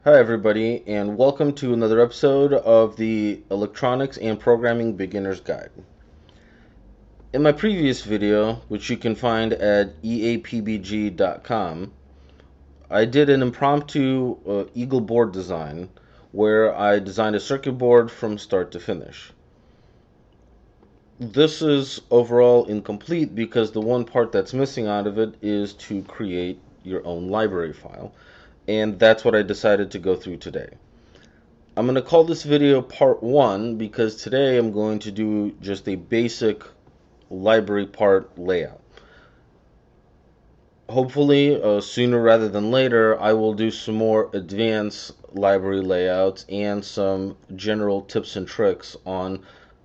Hi, everybody, and welcome to another episode of the Electronics and Programming Beginner's Guide. In my previous video, which you can find at eapbg.com, I did an impromptu Eagle board design where I designed a circuit board from start to finish. This is overall incomplete because the one part that's missing out of it is to create your own library file, and that's what I decided to go through today. I'm going to call this video part 1 because today I'm going to do just a basic library part layout. Hopefully, sooner rather than later, I will do some more advanced library layouts and some general tips and tricks on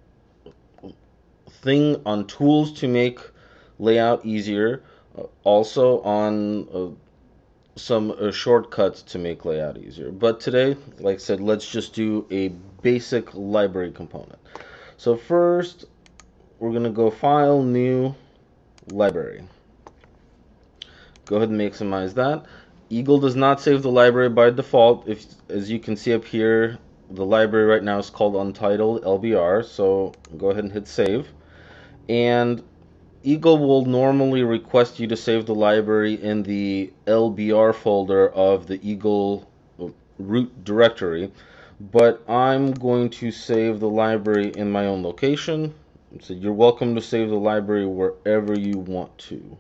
tools to make layout easier, also on some shortcuts to make layout easier. But today, like I said, let's just do a basic library component. So first, we're going to go File, New, Library. Go ahead and maximize that. Eagle does not save the library by default. As you can see up here, the library right now is called Untitled LBR, so go ahead and hit Save. And Eagle will normally request you to save the library in the LBR folder of the Eagle root directory, but I'm going to save the library in my own location. So you're welcome to save the library wherever you want to.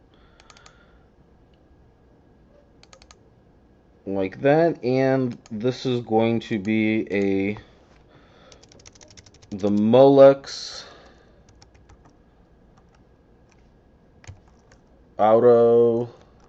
Like that, and this is going to be the Molex Auto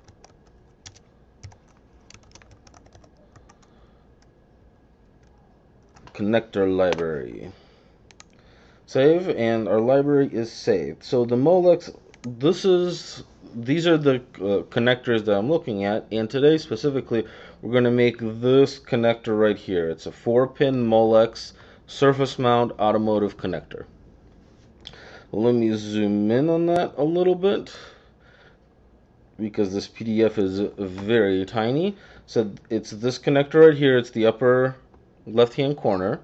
Connector Library. Save, and our library is saved. So the Molex, these are the connectors that I'm looking at, and today specifically we're going to make this connector right here. It's a 4-pin Molex surface mount automotive connector. Let me zoom in on that a little bit because this PDF is very tiny. So it's this connector right here. It's the upper left-hand corner.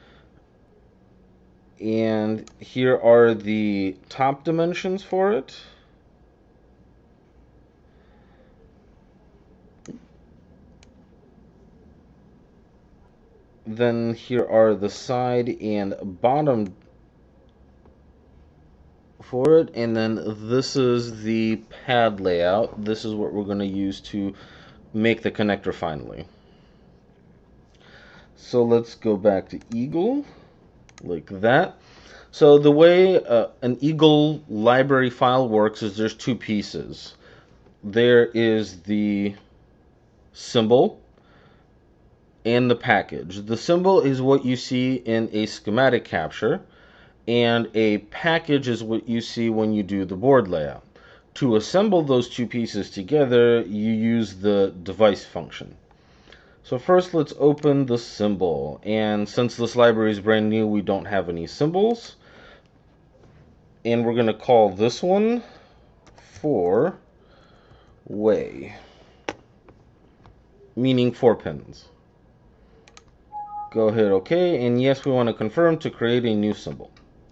And here are the top dimensions for it. Then here are the side and bottom for it, and then this is the pad layout. This is what we're going to use to make the connector finally. So let's go back to Eagle, like that. So the way an Eagle library file works is there's two pieces. There is the symbol and the package. The symbol is what you see in a schematic capture, and a package is what you see when you do the board layout. To assemble those two pieces together, you use the device function. So first, let's open the symbol, and since this library is brand new, we don't have any symbols, and we're going to call this one 4-way, meaning 4 pins. Go ahead, OK, and yes, we want to confirm to create a new symbol.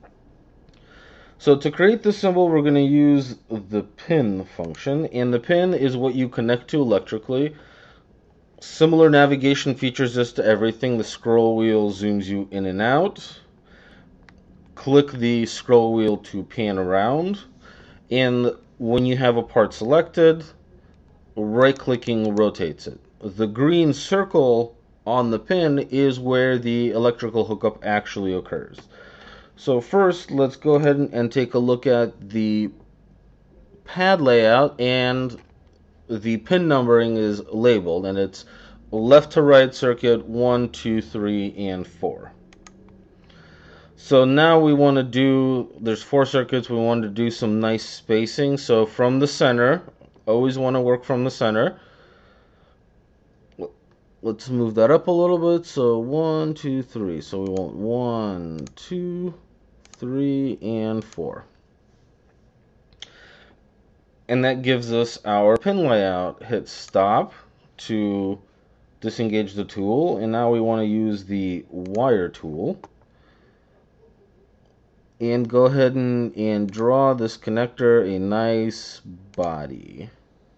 So to create the symbol, we're going to use the pin function, and the pin is what you connect to electrically. Similar navigation features as to everything. The scroll wheel zooms you in and out. Click the scroll wheel to pan around, and when you have a part selected, right-clicking rotates it. The green circle on the pin is where the electrical hookup actually occurs. So first, let's go ahead and take a look at the pad layout, and the pin numbering is labeled, and it's left to right circuit 1, 2, 3, and 4. So now we want to do, there's 4 circuits, we want to do some nice spacing. So from the center, always want to work from the center. Let's move that up a little bit. So 1, 2, 3. So we want 1, 2, 3, and 4. And that gives us our pin layout. Hit stop to disengage the tool, and now we want to use the wire tool. And go ahead and draw this connector a nice body.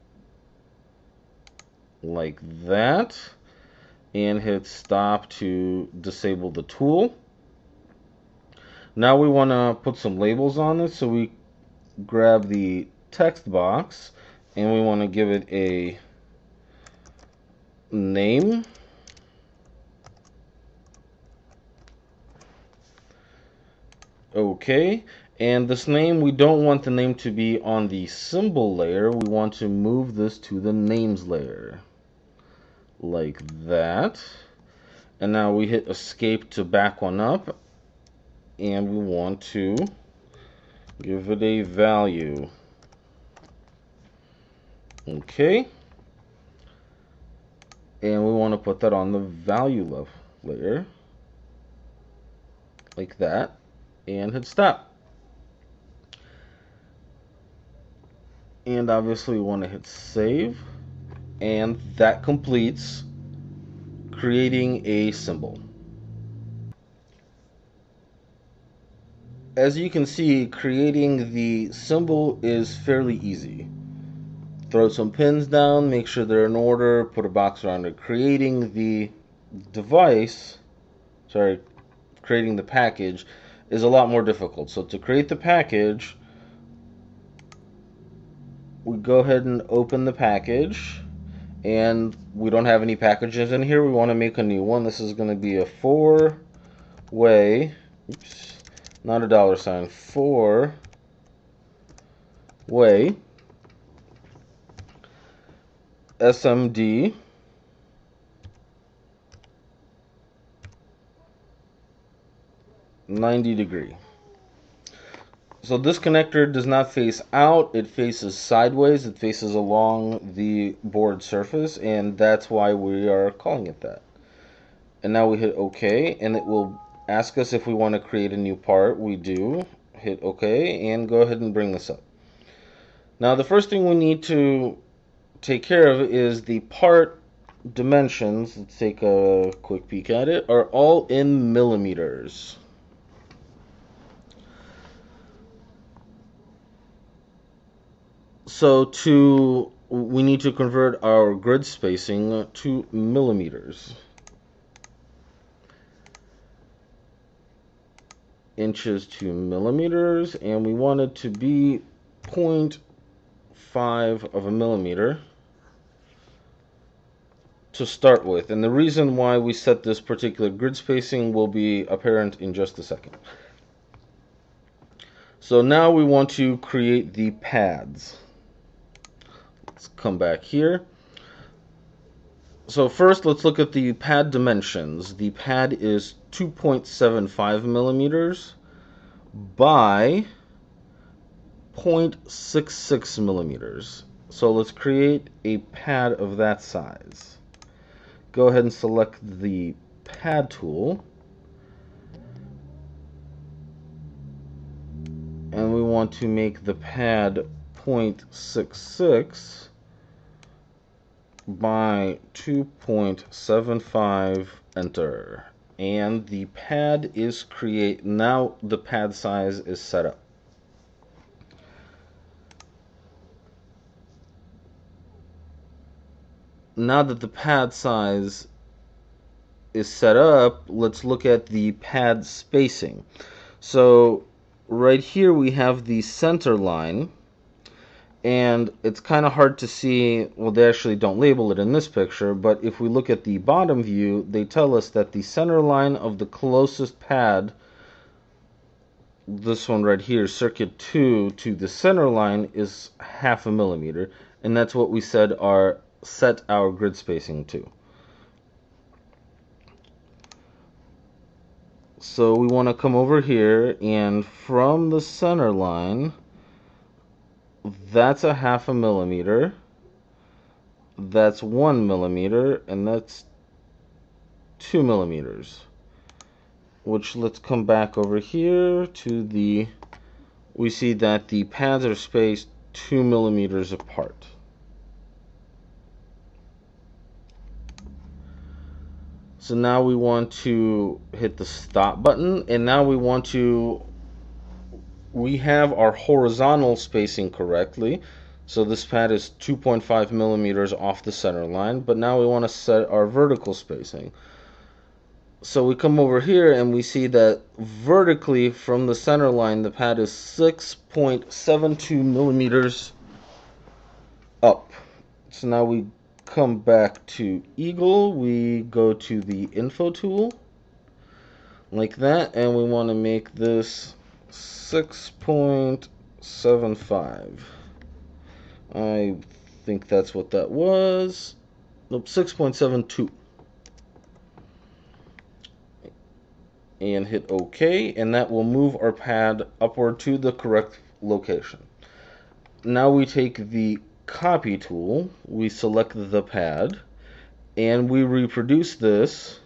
Like that. And hit stop to disable the tool. Now we want to put some labels on this, so we grab the text box and we want to give it a name. Okay, and this name, we don't want the name to be on the symbol layer. We want to move this to the names layer. Like that. And now we hit escape to back one up. And we want to give it a value. Okay. And we want to put that on the value layer. Like that. And hit stop. And obviously we want to hit save. And that completes creating a symbol. As you can see, creating the symbol is fairly easy. Throw some pins down, make sure they're in order, put a box around it. Creating the creating the package is a lot more difficult. So to create the package, we go ahead and open the package, and we don't have any packages in here. We want to make a new one. This is going to be a 4-way, not a $, 4-way SMD (90°). So this connector does not face out, it faces sideways, it faces along the board surface, and that's why we are calling it that. And now we hit OK, and it will ask us if we want to create a new part. We do. Hit OK, and go ahead and bring this up. Now the first thing we need to take care of is the part dimensions. Let's take a quick peek at it. Are all in millimeters. So we need to convert our grid spacing to millimeters. Inches to millimeters, and we want it to be 0.5 of a millimeter to start with. And the reason why we set this particular grid spacing will be apparent in just a second. So now we want to create the pads. Let's come back here. So first, let's look at the pad dimensions. The pad is 2.75 millimeters by 0.66 millimeters. So let's create a pad of that size. Go ahead and select the pad tool. And we want to make the pad 0.66 by 2.75, enter. And the pad is now the pad size is set up. Now that the pad size is set up, let's look at the pad spacing. So right here we have the center line, and it's kind of hard to see. Well, they actually don't label it in this picture, but if we look at the bottom view, they tell us that the center line of the closest pad, this one right here, circuit 2, to the center line is 0.5 millimeter, and that's what we set our grid spacing to. So we want to come over here, and from the center line, that's 0.5 millimeter, that's 1 millimeter, and that's 2 millimeters. Which, let's come back over here to we see that the pads are spaced 2 millimeters apart. So now we want to hit the stop button, and now we have our horizontal spacing correctly. So this pad is 2.5 millimeters off the center line, but now we want to set our vertical spacing. So we come over here and we see that vertically from the center line, the pad is 6.72 millimeters up. So now we come back to Eagle, we go to the info tool, like that, and we want to make this 6.75. I think that's what that was. Nope, 6.72. And hit OK, and that will move our pad upward to the correct location. Now we take the copy tool, we select the pad, and we reproduce this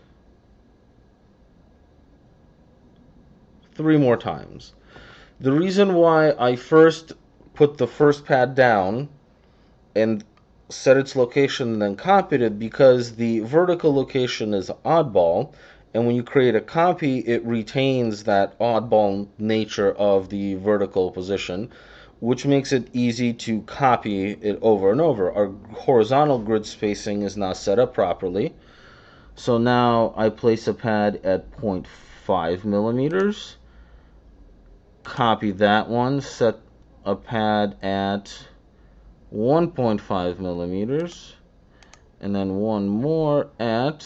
3 more times. The reason why I first put the first pad down and set its location and then copied it, because the vertical location is oddball, and when you create a copy, it retains that oddball nature of the vertical position, which makes it easy to copy it over and over. Our horizontal grid spacing is not set up properly. So now I place a pad at 0.5 millimeters, copy that one, set a pad at 1.5 millimeters, and then one more at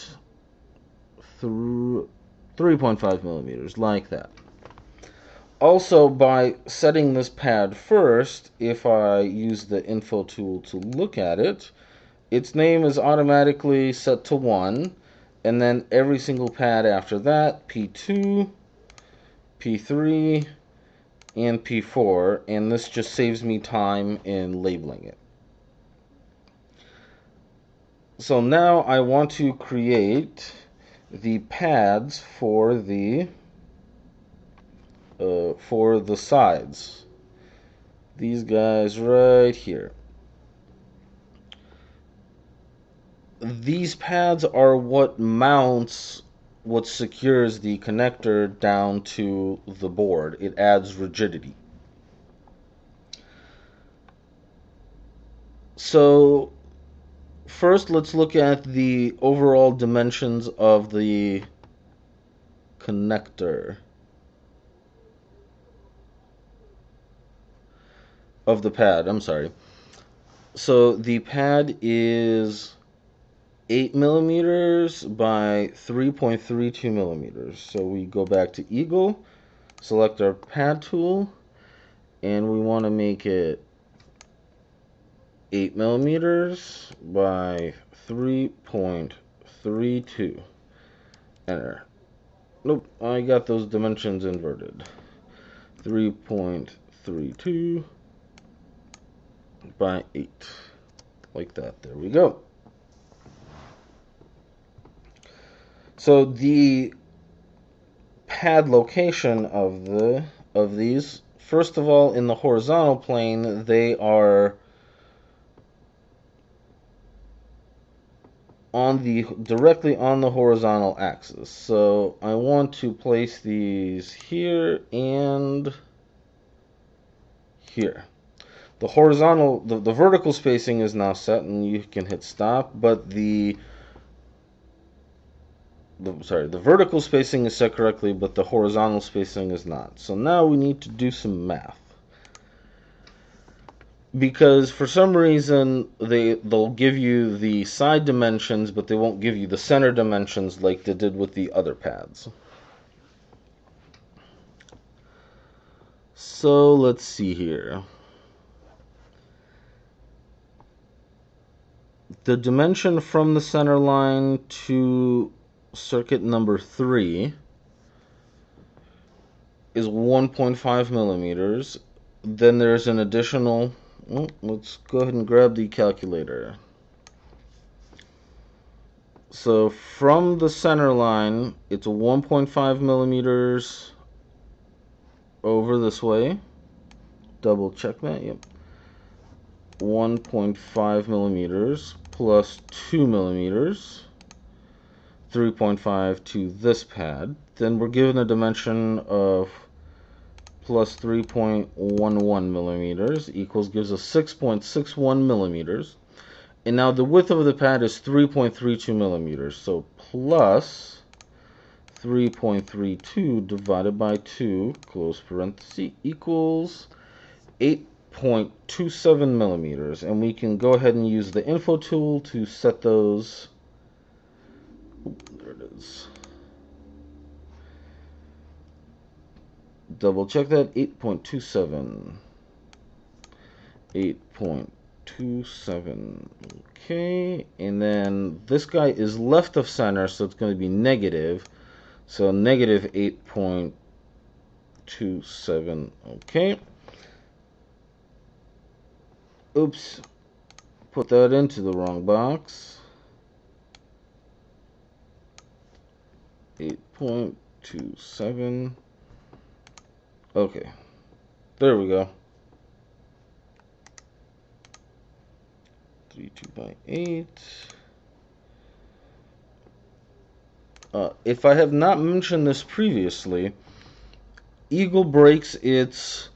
3.5 millimeters, like that. Also, by setting this pad first, if I use the info tool to look at it, its name is automatically set to 1, and then every single pad after that, P2, P3, and P4, and this just saves me time in labeling it. So now I want to create the pads for the sides. These guys right here. These pads are what secures the connector down to the board. It adds rigidity. So first, let's look at the overall dimensions of the connector. Of the pad, I'm sorry. So the pad is 8 millimeters by 3.32 millimeters. So we go back to Eagle, select our pad tool, and we want to make it 8 millimeters by 3.32. Enter. Nope, I got those dimensions inverted. 3.32 by 8. Like that. There we go. So the pad location of these, first of all, in the horizontal plane, they are directly on the horizontal axis. So I want to place these here and here. The vertical spacing is now set, and you can hit stop, but the vertical spacing is set correctly, but the horizontal spacing is not. So now we need to do some math. Because for some reason they'll give you the side dimensions, but they won't give you the center dimensions like they did with the other pads. So let's see here. The dimension from the center line to circuit number 3 is 1.5 millimeters. Then there's an additional, let's go ahead and grab the calculator. So from the center line, it's 1.5 millimeters over this way. Double check that, yep. 1.5 millimeters plus 2 millimeters. 3.5 to this pad. Then we're given a dimension of plus 3.11 millimeters equals, gives us 6.61 millimeters. And now the width of the pad is 3.32 millimeters. So plus 3.32 divided by 2, close parenthesis, equals 8.27 millimeters. And we can go ahead and use the info tool to set those. There it is. Double check that. 8.27. 8.27. Okay. And then this guy is left of center, so it's going to be negative. So negative 8.27. Okay. Oops. Put that into the wrong box. 8.27. Okay. There we go. 32 by 8. If I have not mentioned this previously, Eagle breaks its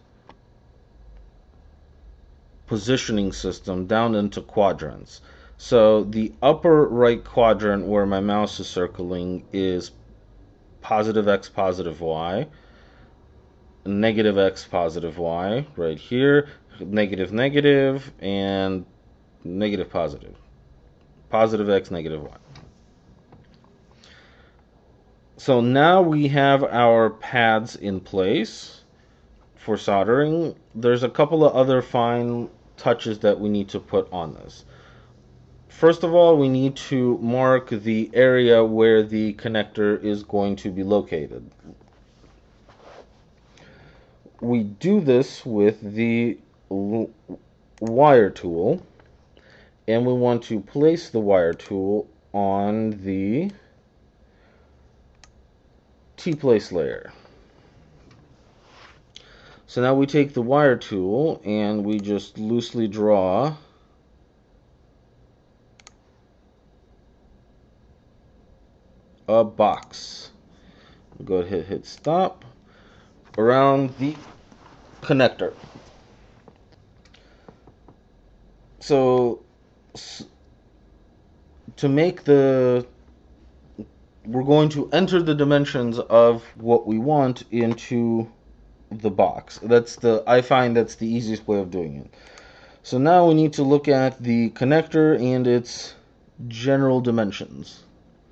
positioning system down into quadrants. So the upper right quadrant where my mouse is circling is positive x, positive y. Negative x, positive y. Right here, negative, negative, and negative, positive. Positive x, negative y. So now we have our pads in place for soldering. There's a couple of other fine touches that we need to put on this. First of all, we need to mark the area where the connector is going to be located. We do this with the wire tool, and we want to place the wire tool on the T-place layer. So now we take the wire tool and we just loosely draw a box. Go ahead, hit stop around the connector. So to make we're going to enter the dimensions of what we want into the box. I find that's the easiest way of doing it. So now we need to look at the connector and its general dimensions.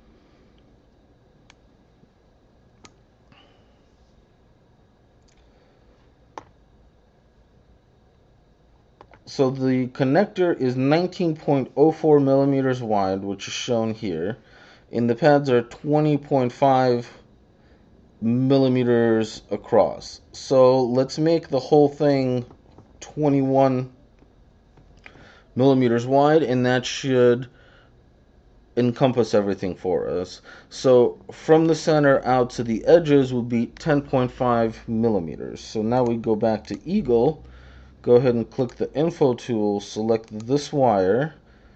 So the connector is 19.04 millimeters wide, which is shown here, and the pads are 20.5 millimeters across. So let's make the whole thing 21 millimeters wide, and that should encompass everything for us. So from the center out to the edges will be 10.5 millimeters. So now we go back to Eagle. Go ahead and click the info tool, select this wire.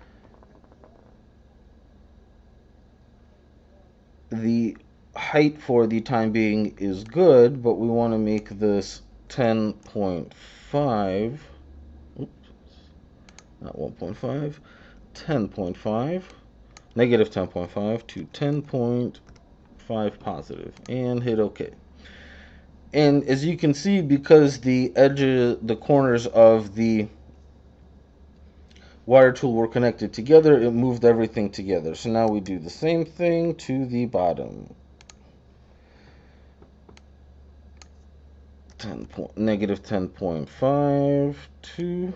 The height for the time being is good, but we want to make this 10.5. Oops, not 1.5, 10.5. Negative 10.5 to 10.5 positive, and hit OK. And as you can see, because the edges, the corners of the wire tool were connected together, it moved everything together. So now we do the same thing to the bottom. Negative 10.5 to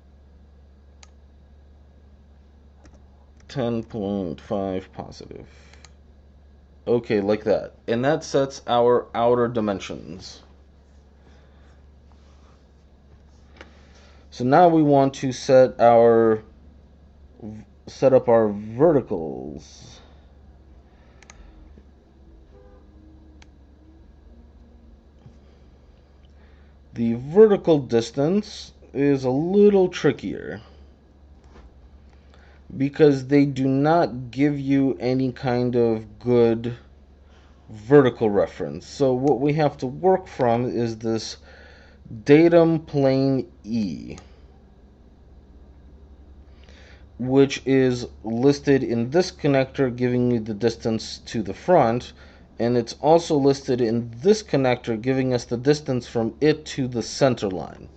10.5 positive. Okay, like that. And that sets our outer dimensions. So now we want to set up our verticals. The vertical distance is a little trickier because they do not give you any kind of good vertical reference. So what we have to work from is this datum plane E, which is listed in this connector, giving you the distance to the front, and it's also listed in this connector, giving us the distance from it to the center line.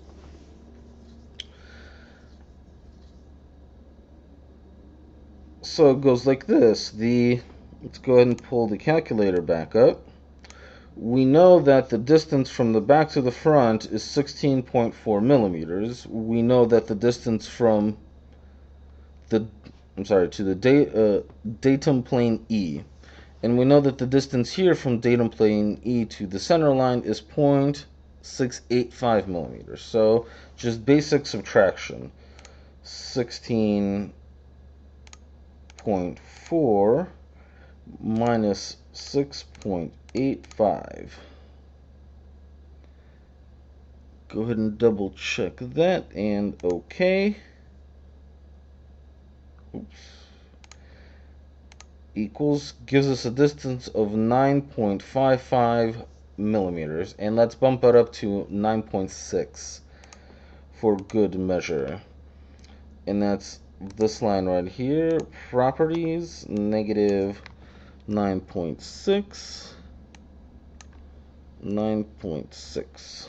So it goes like this. Let's go ahead and pull the calculator back up. We know that the distance from the back to the front is 16.4 millimeters. We know that the distance from to the datum plane E. And we know that the distance here from datum plane E to the center line is 0.685 millimeters. So just basic subtraction. 16.4 minus 6.85. Go ahead and double check that, and okay. Oops. Equals, gives us a distance of 9.55 millimeters, and let's bump it up to 9.6 for good measure. And that's this line right here, properties, negative 9.6, 9.6.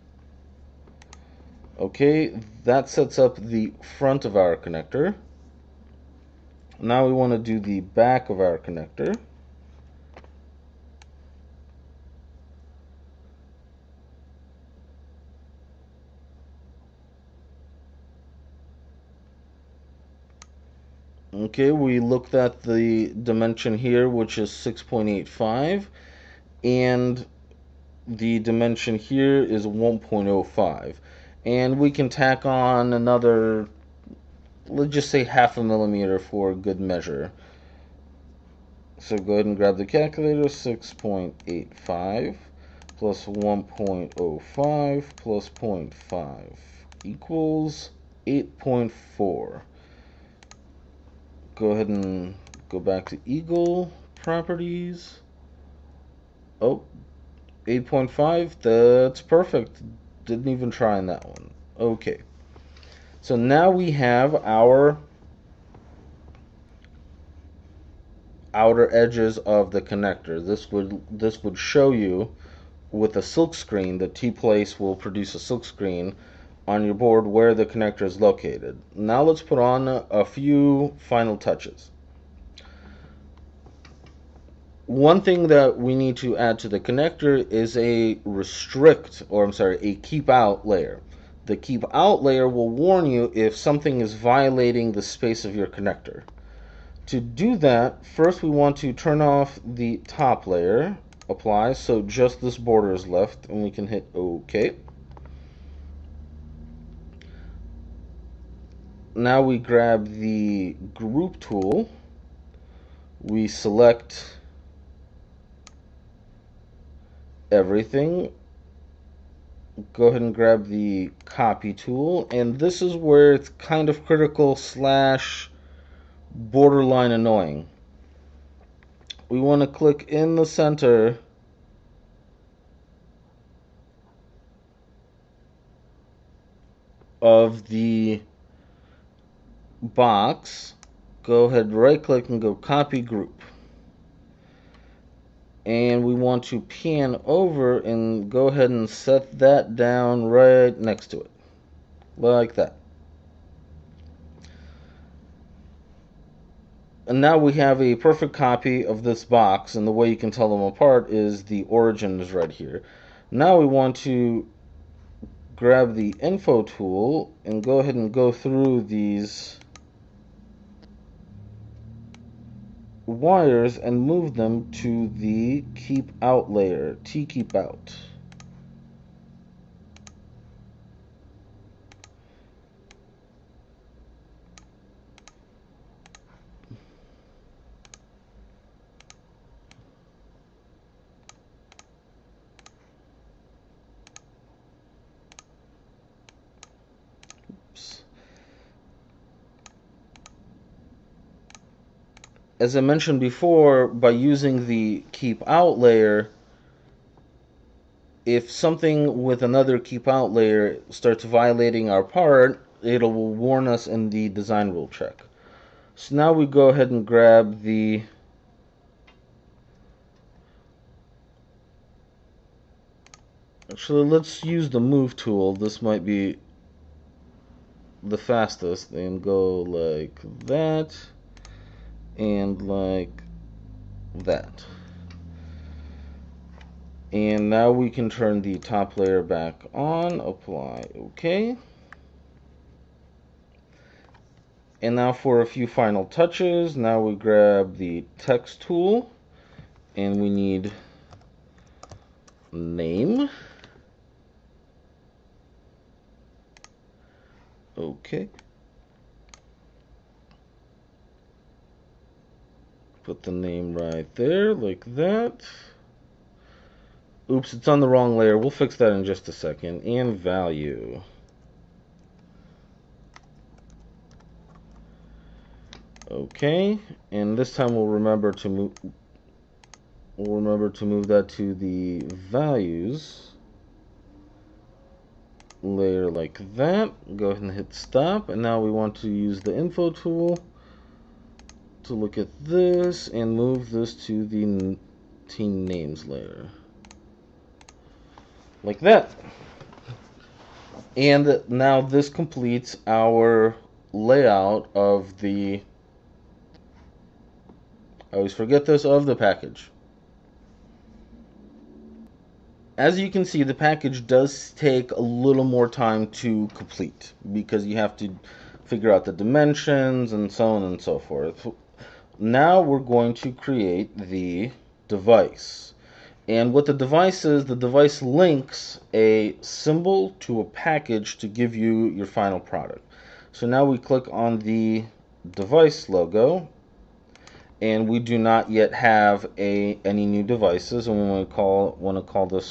Okay, that sets up the front of our connector. Now we want to do the back of our connector. Okay, we looked at the dimension here, which is 6.85, and the dimension here is 1.05. And we can tack on another, let's just say 0.5 millimeter for good measure. So go ahead and grab the calculator. 6.85 plus 1.05 plus 0.5 equals 8.4. Go ahead and go back to Eagle properties. Oh, 8.5, that's perfect. Didn't even try on that one. Okay. So now we have our outer edges of the connector. This would show you with a silk screen. The T-Place will produce a silk screen on your board where the connector is located. Now let's put on a few final touches. One thing that we need to add to the connector is a keep out layer. The keep out layer will warn you if something is violating the space of your connector. To do that, first we want to turn off the top layer, apply, so just this border is left, and we can hit OK. Now we grab the group tool, we select everything, go ahead and grab the copy tool, and this is where it's kind of critical / borderline annoying. We want to click in the center of the box, go ahead, right click and go copy group. And we want to pan over and go ahead and set that down right next to it, like that. And now we have a perfect copy of this box, and the way you can tell them apart is the origin is right here. Now we want to grab the info tool and go ahead and go through these wires and move them to the keep out layer, T keep out. Oops. as I mentioned before, by using the keep out layer, if something with another keep out layer starts violating our part, it'll warn us in the design rule check. So now we go ahead and grab the actually, let's use the move tool. This might be the fastest, and go like that and like that. And now we can turn the top layer back on, apply OK. And now for a few final touches, now we grab the text tool and we need name. OK. Put the name right there, like that. Oops, it's on the wrong layer. We'll fix that in just a second. And value. Okay, and this time we'll remember to move that to the values layer like that. Go ahead and hit stop, and now we want to use the info tool to look at this and move this to the team names layer like that. And now this completes our layout of the, I always forget this, of the package. As you can see, the package does take a little more time to complete because you have to figure out the dimensions and so on and so forth. Now we're going to create the device. And what the device is, the device links a symbol to a package to give you your final product. So now we click on the device logo, and we do not yet have any new devices, and we want to call this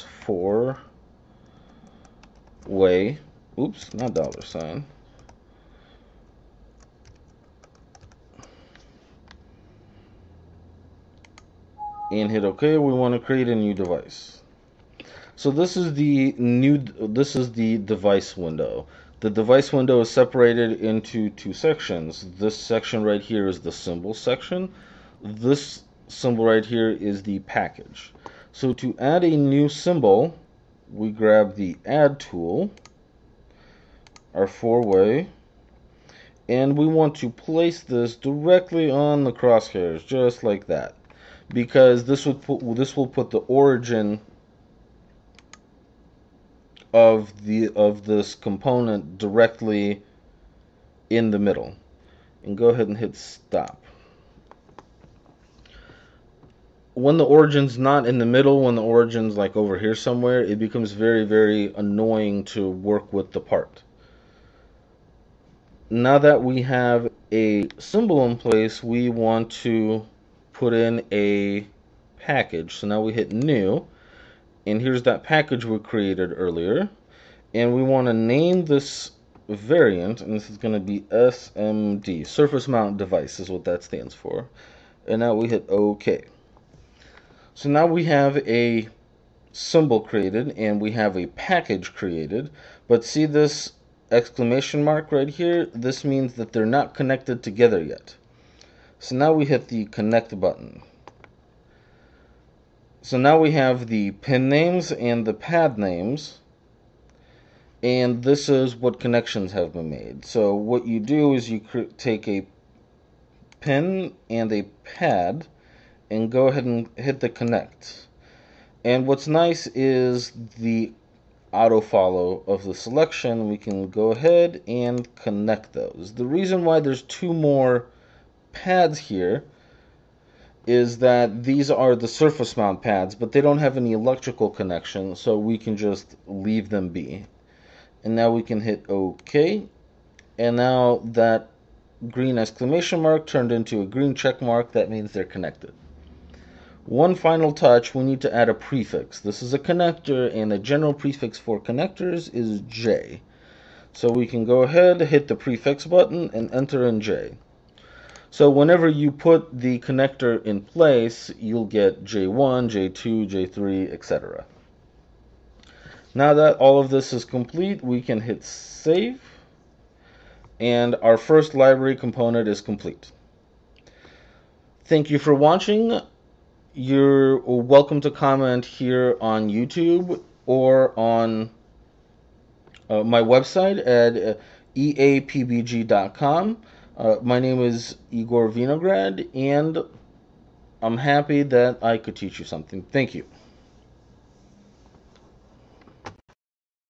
4-way. Oops, not $. And hit OK. We want to create a new device. So this is the device window. The device window is separated into two sections. This section right here is the symbol section. This symbol right here is the package. So to add a new symbol, we grab the add tool, our 4-way, and we want to place this directly on the crosshairs, just like that, because this will put the origin of this component directly in the middle. And go ahead and hit stop. When the origin's not in the middle, when the origin's like over here somewhere, it becomes very, very annoying to work with the part. Now that we have a symbol in place, we want to put in a package. So now we hit new, and here's that package we created earlier, and we want to name this variant, and this is going to be SMD, surface mount device is what that stands for. And now we hit OK. So now we have a symbol created and we have a package created, but see this exclamation mark right here? This means that they're not connected together yet. So now we hit the connect button. So now we have the pin names and the pad names, and this is what connections have been made. So what you do is you take a pin and a pad and go ahead and hit the connect. And what's nice is the auto follow of the selection. We can go ahead and connect those. The reason why there's two more pads here is that these are the surface mount pads, but they don't have any electrical connection, so we can just leave them be. And now we can hit OK, and now that green exclamation mark turned into a green check mark. That means they're connected. One final touch, we need to add a prefix. This is a connector, and the general prefix for connectors is J. So we can go ahead, hit the prefix button, and enter in J. So whenever you put the connector in place, you'll get J1, J2, J3, etc. Now that all of this is complete, we can hit save, and our first library component is complete. Thank you for watching. You're welcome to comment here on YouTube or on my website at eapbg.com. My name is Igor Vinograd, and I'm happy that I could teach you something. Thank you.